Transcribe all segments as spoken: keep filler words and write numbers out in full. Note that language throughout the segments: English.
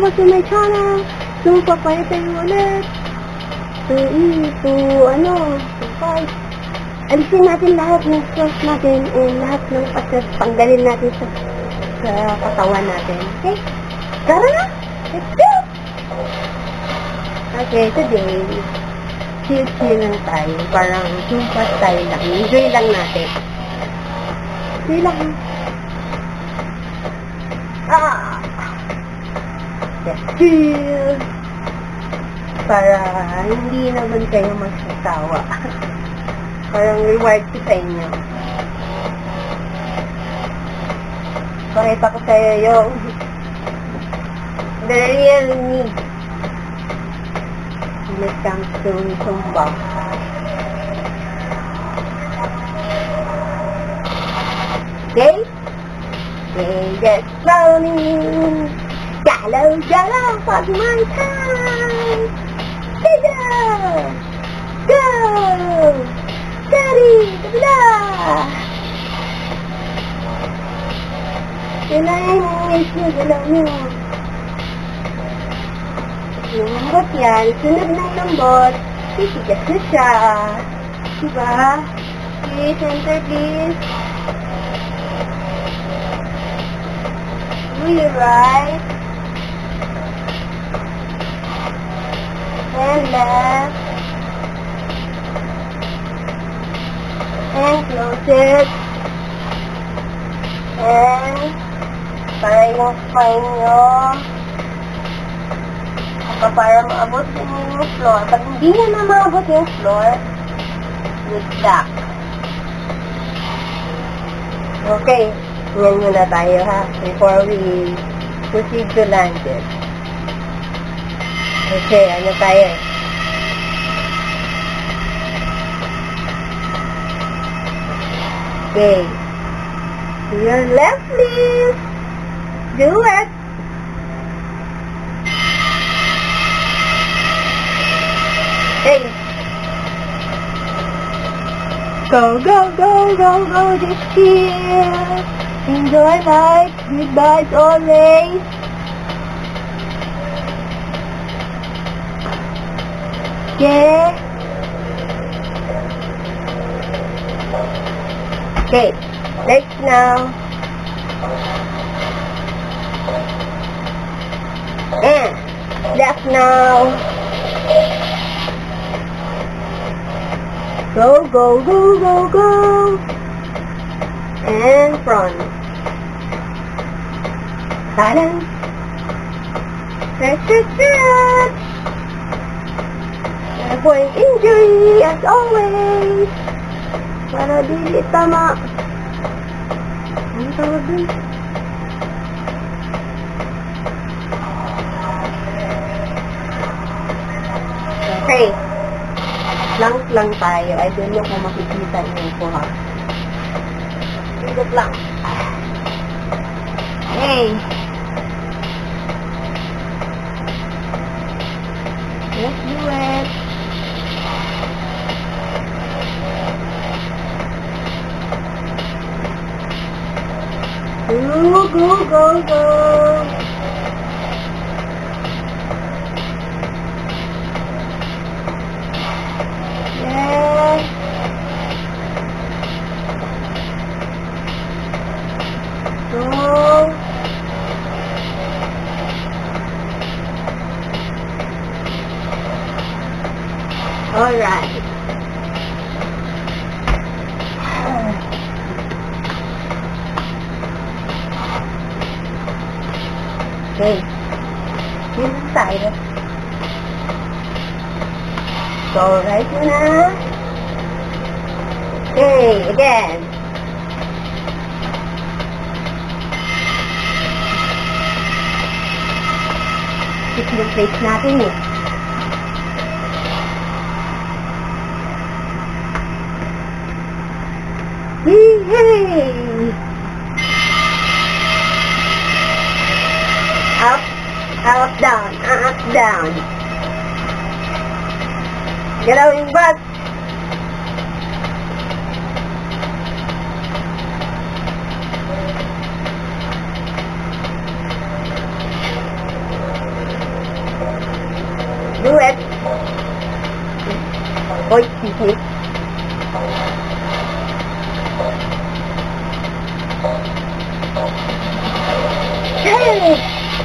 back to my channel. So, papaya tayo ulit. So, to, ano, to five. Alisin natin lahat ng stress natin and lahat ng pasas. Panggalin natin sa, sa katawan natin. Okay? Tara na! Let's go! Okay, today, chill-chill lang tayo. Parang tumpas tayo lang. Enjoy lang natin. Enjoy lang. Ah! Just chill. Para hindi naman kayo magsasawa. Parang reward ko sa inyo. Pakita ko sa'yo yung the real me when it comes to Zumba. Okay? Okay, just rolling. Galaw, galaw, pag my time. Go! Go! Steady! Kabila! Kailangan yung English nyo, galaw nyo. Lambot yan, sunod ng lambot, titigas na siya. Diba? Okay, center please. Do your right. And left. And close it. And para yung spine nyo para maabot yung floor. Pag hindi na na maabot yung floor, good back. Okay. Yan muna tayo ha. Before we proceed to land it. Okay, ano tayo? Okay. To your left, please. Do it. Hey. Go, go, go, go, go, just chill. Enjoy life. Good vibes always. Okay. Okay. Next now. And left now. Go, go, go, go, go. And front. Balance. Stretch, stretch, stretch. Avoid injury as always. Para di tama. Ano tawag dun? Okay. Plank lang tayo. I don't know kung makikita nyo po ha. Pindot lang. Okay. Let's do it. Go, go, go, go. Yes. Go. All right. Okay. This side. Go right now. Okay, again. Ito yung place natin eh. Yay! Up, up, down, up, down. Galawin back. Oh, excuse me. Hey!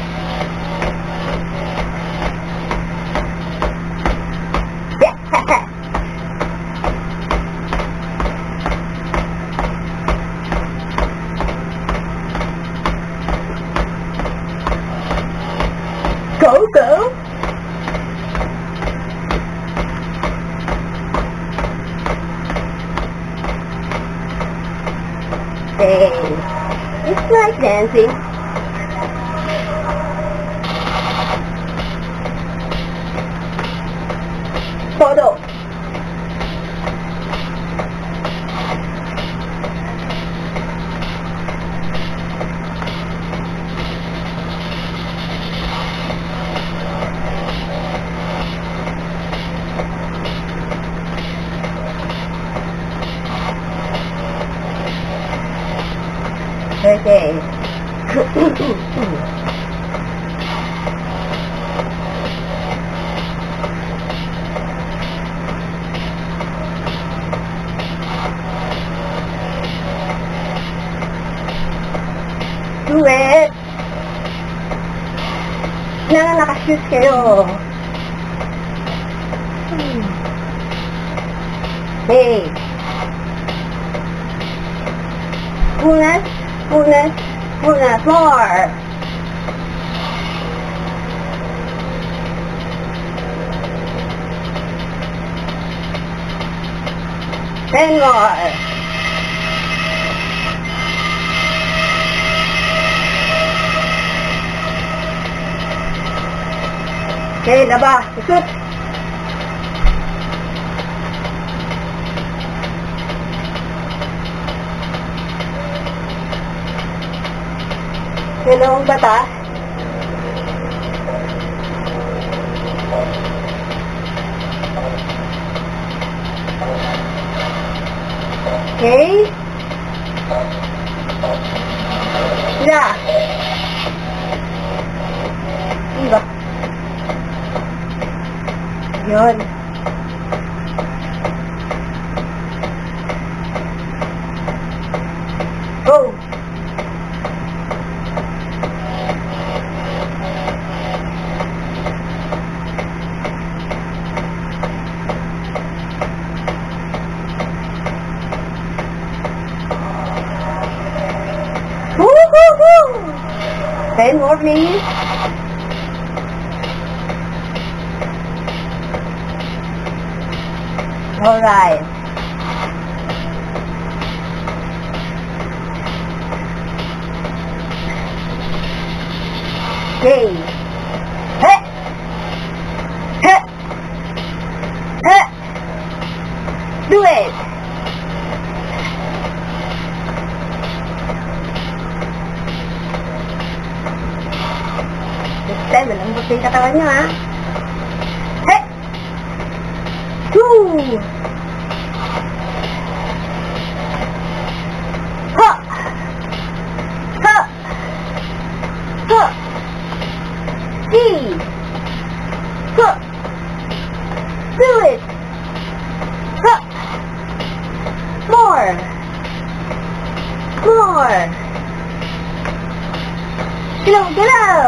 Go, go! Hey, it's like dancing. Photo. Okay. Do it! Na, nakashoot kayo. Hmm. Hey! Punas, punas, punas, more! Ten more! Okay, laba, ikot. Dalawang bata. Okay. Sila. Diba? Yun. Go! Woo-hoo-hoo! Ten more, please. All right. Okay. Hey. Hey. Hey. Do it. This time, malambot yung katawan nyo, ha? Hey. Two. Ha. Ha. Ha. Three. Ha. Do it. Ha. More. More. Galaw, galaw.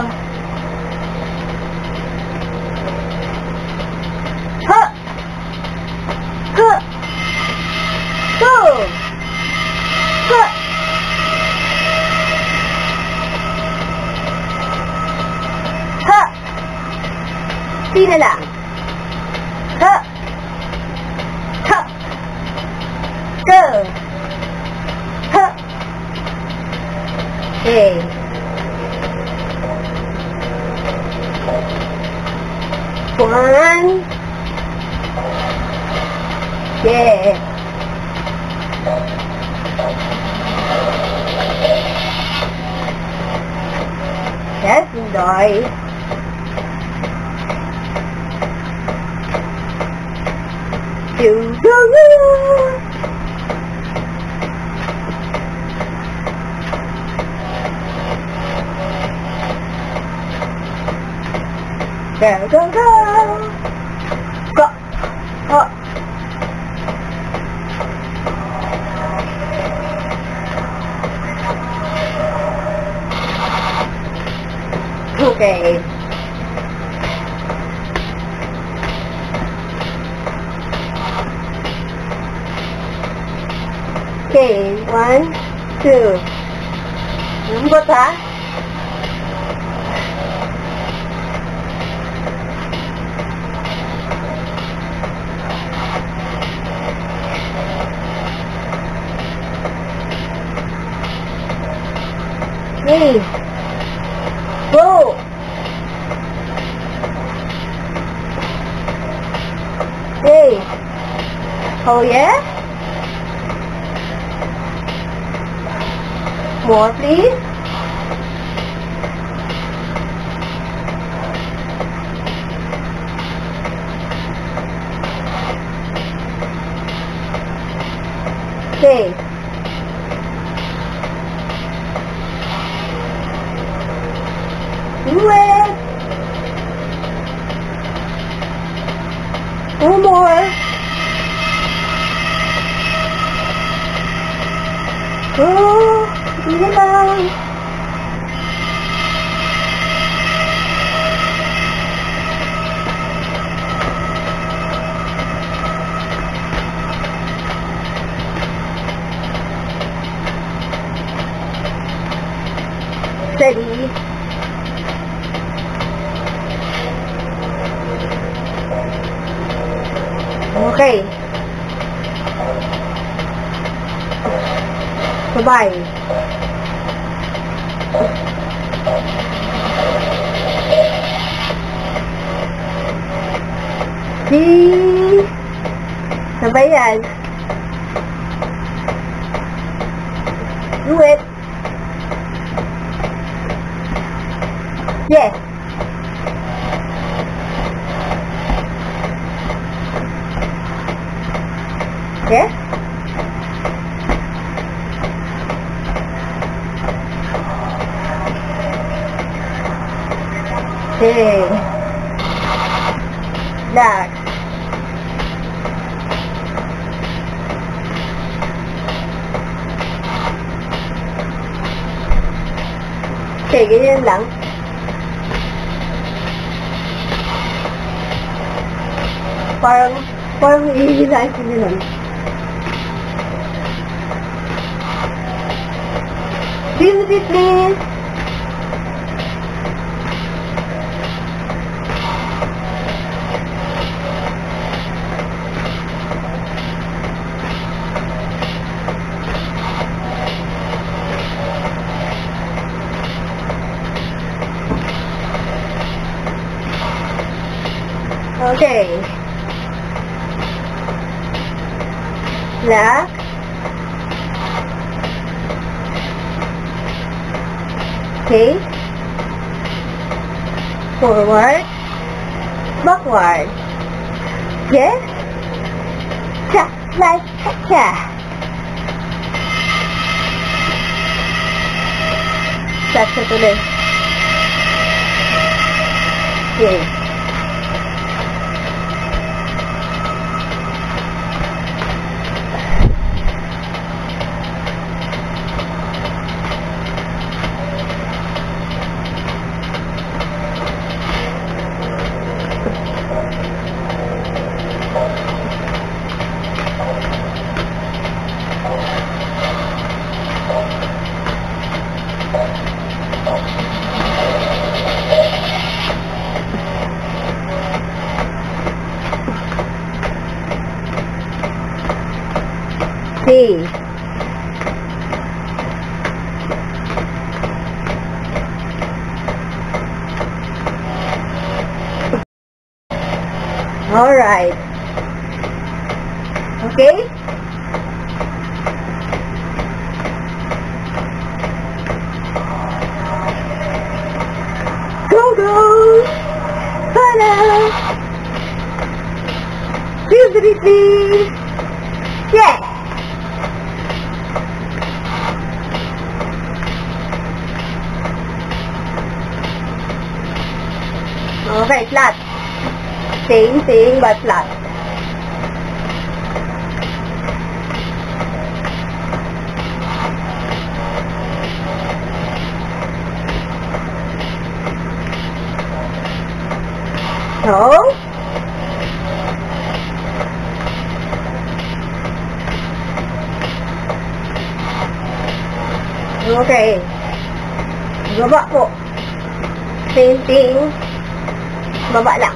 Ha. Ha. Go. Ha. Ha. Sina lang. Ha. Ha. Go. Ha. Okay. One. Yeah. Yes, enjoy. You go. Go, go, go. Go. Go. Okay, one, two. Lambot ha? Okay. Go! Okay. Oh yeah? More please. Okay. Do it. One more. Go. Sige lang. Steady. Okay. Sabay. Di. Sabay yan. Do it. Yes. Yes. Okay. Relax. Okay, ganyan lang. Parang, parang ihihilahin ko nila. Breathe deep, please. Okay. Relax. Okay. Forward. Backward. Yes. Just like that. That's it. Okay. See. All right. Okay. Go go. Tada. Beauty please. Yeah. Okay, flat. Same thing but flat. So, Okay. Baba po. Same thing. Baba lang.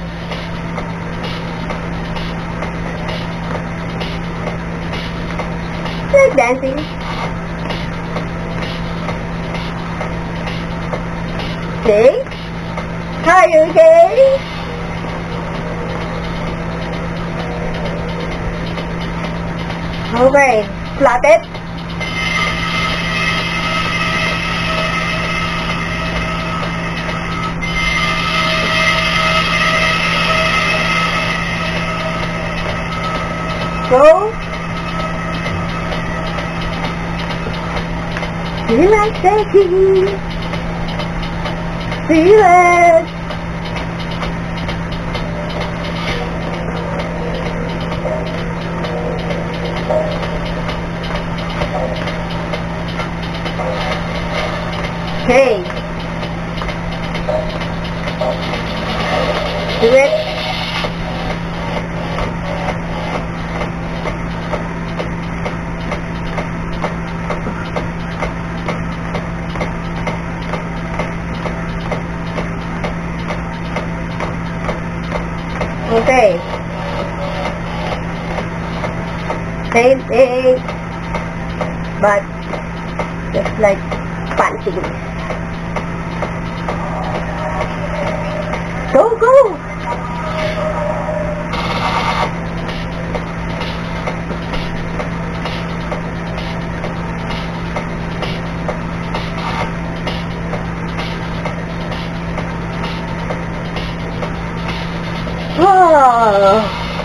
Like dancing. Okay. Are you okay? Okay. Flat it. Go. Relaxing. Feel it. Okay. Do it. Okay. Same thing, but just like punching. Go, go! Oh.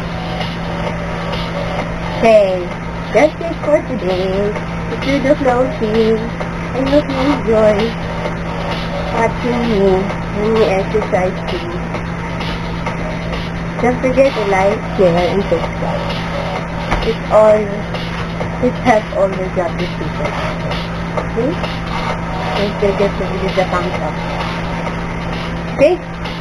Okay, that's it for today. To the closing. I hope you enjoy watching me when we exercise too. Don't forget to like, share, and subscribe. It's all, it has all the job description. Okay? Don't forget to give the thumbs up. Okay?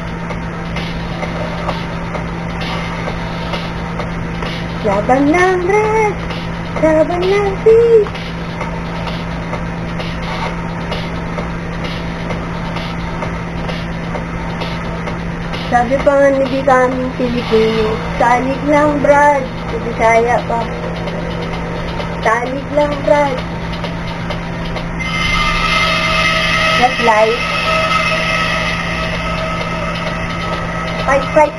Laban lang, Brad! Laban lang, sis! Sabi pa nga ni Di kaming Pilipino, salig lang, Brad! Sa Bisaya pa. Salig lang, Brad! That's life. Fight, fight!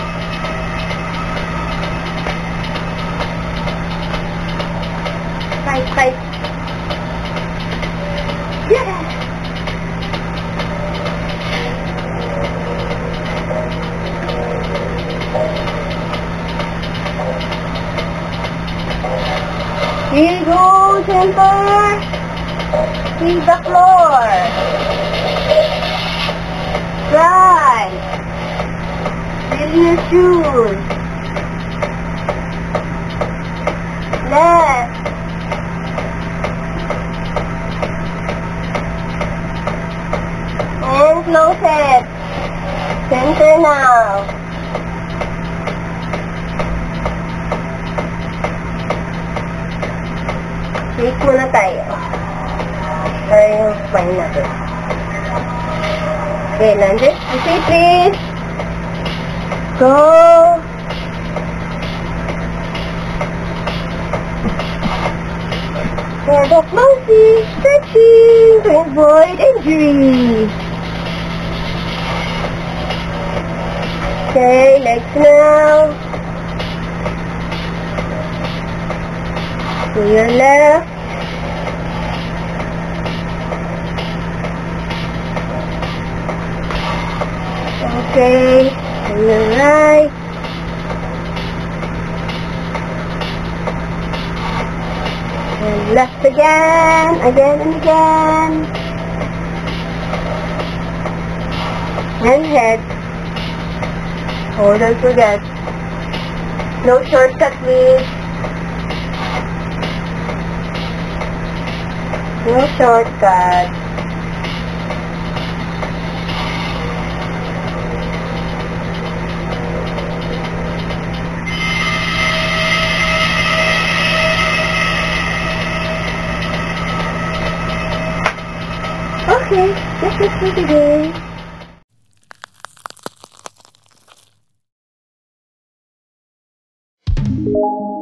Fight, fight. Yeah! Here you go, center. Hit the floor. Right. Fill your shoes. Left. And close it. Center now. Shake muna tayo. Para yung spine natin. Okay, lunges. Okay, please. Go. For the closing, stretching to avoid injury. Okay, legs now. To your left. Okay, to your right. And left again, again and again. And head. Oh, don't forget. No shortcut, please. No shortcut. that's it for today.